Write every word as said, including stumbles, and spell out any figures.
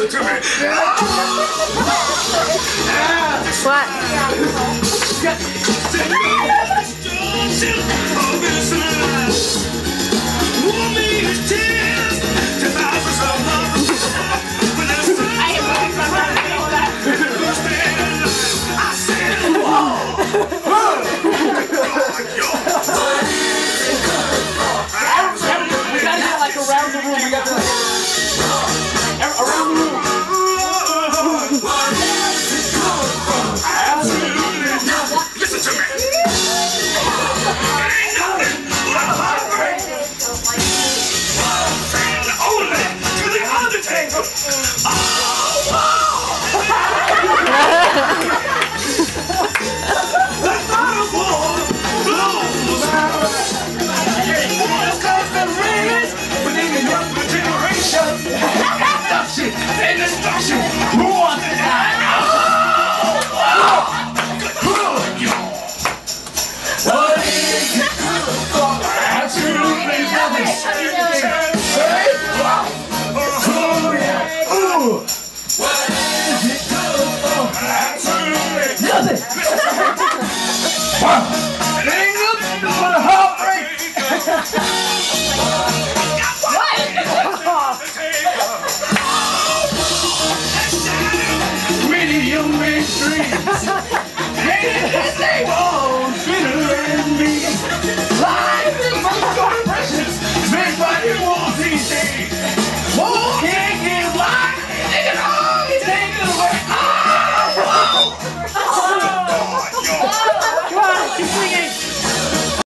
Listen to me. What? Around the room, we got to like, around the room. Listen to me. Ain't nothing but a heartbreak. And only to the undertaker. Oh, oh. The bottom wall blows. Let's close the rings. Within the younger generation, abduction and destruction. Who wants to die? Oh, oh, good y'all. What is it good for? Absolutely nothing. Hey, wow. Oh, yeah. Ooh. What is it good for? Absolutely nothing. Wow. It ain't nothing but a heartbreak. Your dreams, and they won't fiddle and me. Life is so precious, made by you all these days. Whoa, can't give life, they can only take it away. Oh, oh, oh, oh, oh, oh. Come on, keep singing.